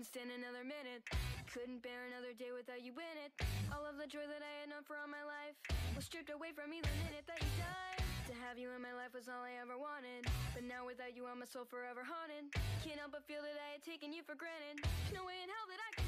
Couldn't stand another minute. Couldn't bear another day without you in it. All of the joy that I had known for all my life was stripped away from me the minute that you died. To have you in my life was all I ever wanted, but now without you I'm my soul forever haunted. Can't help but feel that I had taken you for granted. No way in hell that I could